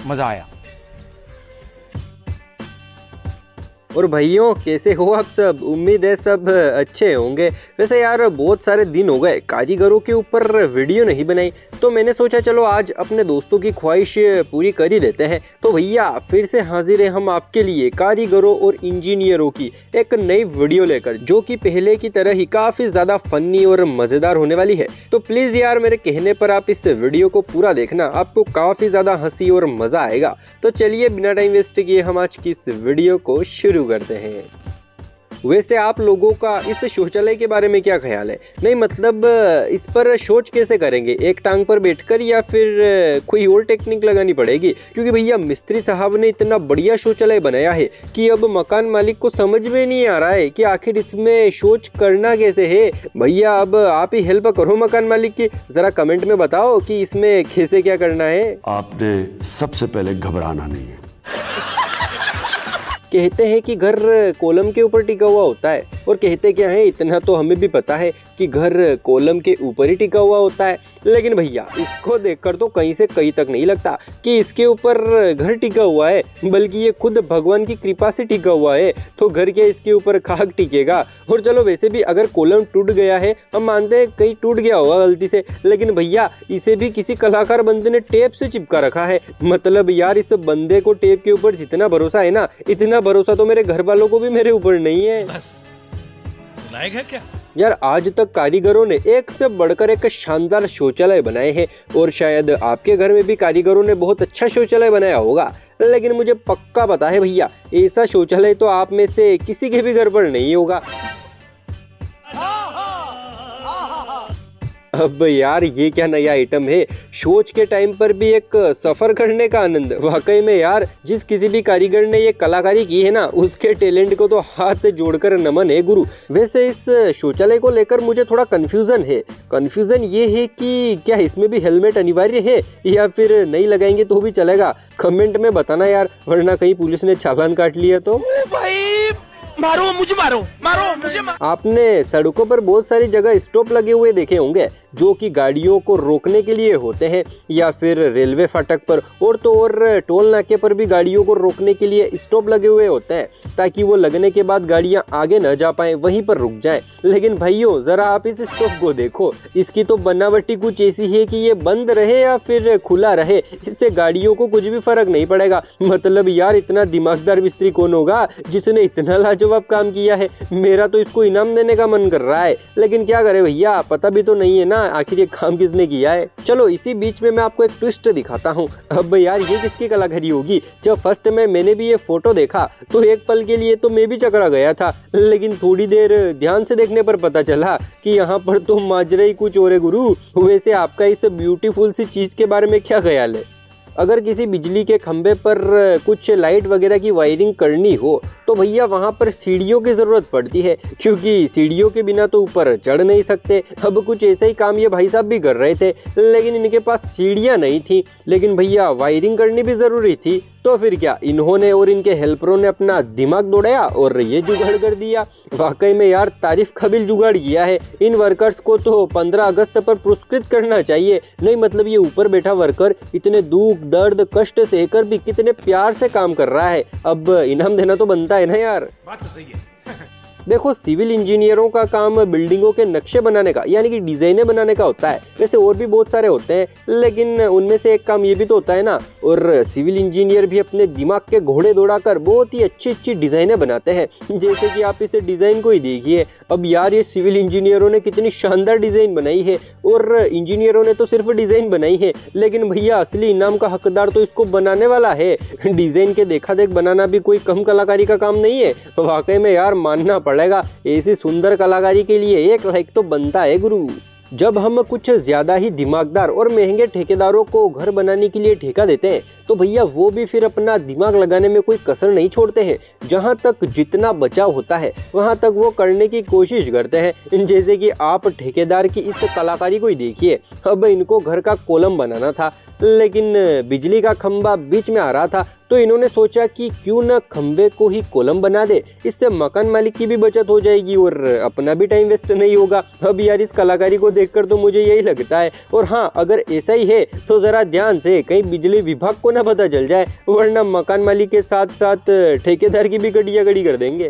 मजा आया। और भाइयों कैसे हो आप सब? उम्मीद है सब अच्छे होंगे। वैसे यार बहुत सारे दिन हो गए कारीगरों के ऊपर वीडियो नहीं बनाई, तो मैंने सोचा चलो आज अपने दोस्तों की ख्वाहिश पूरी कर ही देते हैं। तो भैया फिर से हाजिर है हम आपके लिए कारीगरों और इंजीनियरों की एक नई वीडियो लेकर, जो कि पहले की तरह ही काफ़ी ज़्यादा फनी और मज़ेदार होने वाली है। तो प्लीज़ यार मेरे कहने पर आप इस वीडियो को पूरा देखना, आपको काफ़ी ज़्यादा हंसी और मज़ा आएगा। तो चलिए बिना टाइम वेस्ट किए हम आज की इस वीडियो को शुरू करते हैं। वैसे आप लोगों का इस शौचालय के बारे में क्या ख्याल है? नहीं मतलब इस पर शौच कैसे करेंगे, एक टांग पर बैठकर या फिर कोई और टेक्निक लगानी पड़ेगी? क्योंकि भैया मिस्त्री साहब ने इतना बढ़िया शौचालय बनाया है कि अब मकान मालिक को समझ में नहीं आ रहा है कि आखिर इसमें शौच करना कैसे है। भैया अब आप ही हेल्प करो मकान मालिक की, जरा कमेंट में बताओ कि इसमें कैसे क्या करना है। आपने सबसे पहले घबराना नहीं है। कहते हैं कि घर कॉलम के ऊपर टिका हुआ होता है, और कहते क्या है इतना तो हमें भी पता है कि घर कॉलम के ऊपर ही टिका हुआ होता है। लेकिन भैया इसको देखकर तो कहीं से कहीं तक नहीं लगता कि इसके ऊपर घर टिका हुआ है, बल्कि ये खुद भगवान की कृपा से टिका हुआ है। तो घर के इसके ऊपर खाक टिकेगा। और चलो वैसे भी अगर कॉलम टूट गया है, हम मानते हैं कहीं टूट गया होगा गलती से, लेकिन भैया इसे भी किसी कलाकार बंदे ने टेप से चिपका रखा है। मतलब यार इस बंदे को टेप के ऊपर जितना भरोसा है ना, इतना भरोसा तो मेरे घर वालों को भी मेरे ऊपर नहीं है। बस लायक है क्या यार? आज तक कारीगरों ने एक से बढ़कर एक शानदार शौचालय बनाए हैं, और शायद आपके घर में भी कारीगरों ने बहुत अच्छा शौचालय बनाया होगा। लेकिन मुझे पक्का पता है भैया ऐसा शौचालय तो आप में से किसी के भी घर पर नहीं होगा। अब यार ये क्या नया आइटम है? शौच के टाइम पर भी एक सफर करने का आनंद। वाकई में यार जिस किसी भी कारीगर ने ये कलाकारी की है ना, उसके टैलेंट को तो हाथ जोड़कर नमन है गुरु। वैसे इस शौचालय को लेकर मुझे थोड़ा कंफ्यूजन है। कंफ्यूजन ये है कि क्या इसमें भी हेलमेट अनिवार्य है या फिर नहीं लगाएंगे तो भी चलेगा? कमेंट में बताना यार, वरना कहीं पुलिस ने चालान काट लिया तो। मारो मुझे, मारो मुझे आपने सड़कों पर बहुत सारी जगह स्टॉप लगे हुए देखे होंगे, जो कि गाड़ियों को रोकने के लिए होते हैं, या फिर रेलवे फाटक पर और तो और टोल नाके पर भी गाड़ियों को रोकने के लिए स्टॉप लगे हुए होते हैं, ताकि वो लगने के बाद गाड़ियां आगे न जा पाएं, वहीं पर रुक जाएं। लेकिन भाइयों जरा आप इस स्टॉप को देखो, इसकी तो बनावटी कुछ ऐसी है कि ये बंद रहे या फिर खुला रहे, इससे गाड़ियों को कुछ भी फर्क नहीं पड़ेगा। मतलब यार इतना दिमागदार मिस्त्री कौन होगा जिसने इतना लाजवाब काम किया है? मेरा तो इसको इनाम देने का मन कर रहा है, लेकिन क्या करे भैया, पता भी तो नहीं है ना आखिर ये काम किसने किया है। चलो इसी बीच में मैं आपको एक ट्विस्ट दिखाता हूँ। अब यार ये किसकी कलाकारी होगी? जब फर्स्ट में मैंने भी ये फोटो देखा तो एक पल के लिए तो मैं भी चकरा गया था, लेकिन थोड़ी देर ध्यान से देखने पर पता चला कि यहाँ पर तो माजरा ही कुछ और है गुरु। वैसे आपका इस ब्यूटीफुल सी चीज के बारे में क्या ख्याल है? अगर किसी बिजली के खंभे पर कुछ लाइट वगैरह की वायरिंग करनी हो तो भैया वहाँ पर सीढ़ियों की ज़रूरत पड़ती है, क्योंकि सीढ़ियों के बिना तो ऊपर चढ़ नहीं सकते। अब कुछ ऐसा ही काम ये भाई साहब भी कर रहे थे, लेकिन इनके पास सीढ़ियाँ नहीं थी, लेकिन भैया वायरिंग करनी भी ज़रूरी थी। तो फिर क्या इन्होंने और इनके हेल्परों ने अपना दिमाग दौड़ाया और ये जुगाड़ कर दिया। वाकई में यार तारीफ काबिल जुगाड़ किया है। इन वर्कर्स को तो 15 अगस्त पर पुरस्कृत करना चाहिए। नहीं मतलब ये ऊपर बैठा वर्कर इतने दुख दर्द कष्ट सहकर भी कितने प्यार से काम कर रहा है, अब इनाम देना तो बनता है ना यार। बात तो सही है। देखो सिविल इंजीनियरों का काम बिल्डिंगों के नक्शे बनाने का यानी कि डिजाइनें बनाने का होता है। वैसे और भी बहुत सारे होते हैं, लेकिन उनमें से एक काम ये भी तो होता है ना। और सिविल इंजीनियर भी अपने दिमाग के घोड़े दौड़ाकर बहुत ही अच्छी अच्छी डिजाइनें बनाते हैं। जैसे कि आप इस डिजाइन को ही देखिए। अब यार ये सिविल इंजीनियरों ने कितनी शानदार डिजाइन बनाई है, और इंजीनियरों ने तो सिर्फ डिजाइन बनाई है, लेकिन भैया असली इनाम का हकदार तो इसको बनाने वाला है। डिजाइन के देखा देख बनाना भी कोई कम कलाकारी का काम नहीं है। वाकई में यार मानना पड़ेगा, ऐसी सुंदर कलाकारी के लिए एक लाइक तो बनता है गुरु। जब हम कुछ ज्यादा ही दिमागदार और महंगे ठेकेदारों को घर बनाने के लिए ठेका देते हैं तो भैया वो भी फिर अपना दिमाग लगाने में कोई कसर नहीं छोड़ते हैं। जहां तक जितना बचाव होता है वहां तक वो करने की कोशिश करते हैं। जैसे कि आप ठेकेदार की इस कलाकारी को ही देखिए। अब इनको घर का कॉलम बनाना था, लेकिन बिजली का खंभा बीच में आ रहा था, तो इन्होंने सोचा कि क्यों न खंबे को ही कॉलम बना दे, इससे मकान मालिक की भी बचत हो जाएगी और अपना भी टाइम वेस्ट नहीं होगा। अब यार इस कलाकारी को देखकर तो मुझे यही लगता है। और हाँ, अगर ऐसा ही है तो जरा ध्यान से कहीं बिजली विभाग को ना पता चल जाए, वरना मकान मालिक के साथ साथ ठेकेदार की भी कटिया कड़ी कर देंगे।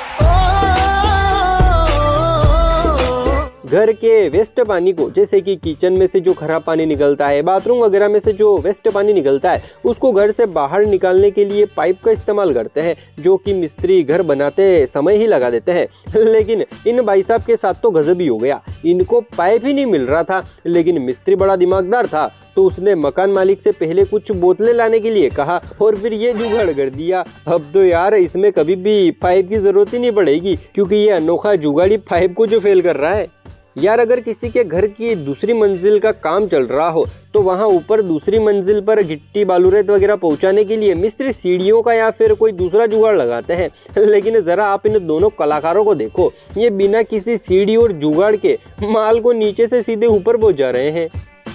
घर के वेस्ट पानी को, जैसे कि किचन में से जो खराब पानी निकलता है, बाथरूम वगैरह में से जो वेस्ट पानी निकलता है, उसको घर से बाहर निकालने के लिए पाइप का इस्तेमाल करते हैं, जो कि मिस्त्री घर बनाते समय ही लगा देते हैं। लेकिन इन भाई साहब के साथ तो गजब ही हो गया, इनको पाइप ही नहीं मिल रहा था। लेकिन मिस्त्री बड़ा दिमागदार था, तो उसने मकान मालिक से पहले कुछ बोतलें लाने के लिए कहा और फिर ये जुगाड़ कर दिया। अब तो यार इसमें कभी भी पाइप की जरूरत ही नहीं पड़ेगी, क्योंकि ये अनोखा जुगाड़ी पाइप को जो फेल कर रहा है। यार अगर किसी के घर की दूसरी मंजिल का काम चल रहा हो, तो वहाँ ऊपर दूसरी मंजिल पर गिट्टी बालू रेत वगैरह पहुँचाने के लिए मिस्त्री सीढ़ियों का या फिर कोई दूसरा जुगाड़ लगाते हैं। लेकिन ज़रा आप इन दोनों कलाकारों को देखो, ये बिना किसी सीढ़ी और जुगाड़ के माल को नीचे से सीधे ऊपर पहुँचा रहे हैं।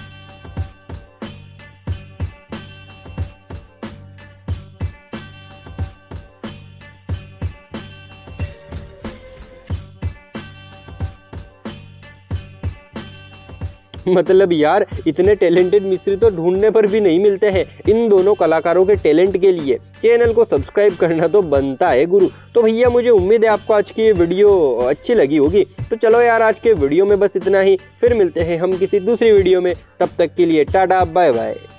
मतलब यार इतने टैलेंटेड मिस्त्री तो ढूंढने पर भी नहीं मिलते हैं। इन दोनों कलाकारों के टैलेंट के लिए चैनल को सब्सक्राइब करना तो बनता है गुरु। तो भैया मुझे उम्मीद है आपको आज की ये वीडियो अच्छी लगी होगी। तो चलो यार आज के वीडियो में बस इतना ही, फिर मिलते हैं हम किसी दूसरी वीडियो में। तब तक के लिए टाटा बाय बाय।